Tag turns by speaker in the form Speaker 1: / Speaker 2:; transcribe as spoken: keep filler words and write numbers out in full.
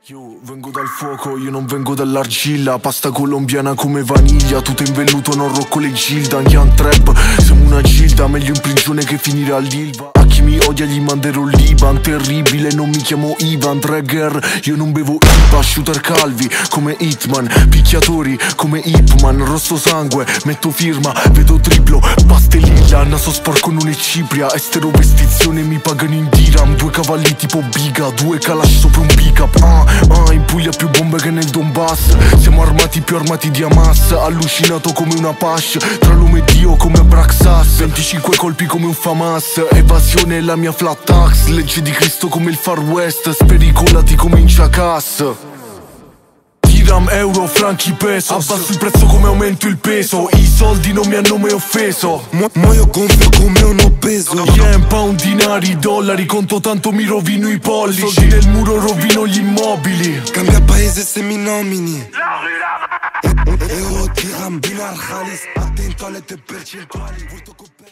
Speaker 1: Io vengo dal fuoco, io non vengo dall'argilla. Pasta colombiana come vaniglia, tutto in velluto, non rocco le gilda. Young Trap, siamo una gilda, meglio in prigione che finire all'Ilva. A chi mi odia gli manderò l'Iban, terribile, non mi chiamo Ivan Dragger, io non bevo I V A. Shooter calvi come Hitman, picchiatori come Hitman. Rosso sangue, metto firma, vedo triplo, pastellilla. Naso sporco non è cipria, estero vestizione mi pagano in dirham. Due cavalli tipo biga, due kalash sopra un pick up. Ah, ah, in Puglia più bombe che nel Donbass. Siamo armati più armati di Hamas. Allucinato come una Pash, tra l'uomo e Dio come Braxas. venticinque colpi come un Famas, evasione è la mia flat tax. Legge di Cristo come il Far West, spericolati come in Chacas. Dirham, euro, franchi, peso, abbasso il prezzo come aumento il peso. I soldi non mi hanno mai offeso,
Speaker 2: Mo, mo io gonfio come un obeso.
Speaker 1: yen, pound, dinari, dollari, conto tanto mi rovino i pollici. Soldi nel muro rovino gli immobili.
Speaker 2: Cambia paese se mi nomini. Euro, dirham, dinar, khalis. Attento alle tue percentuali.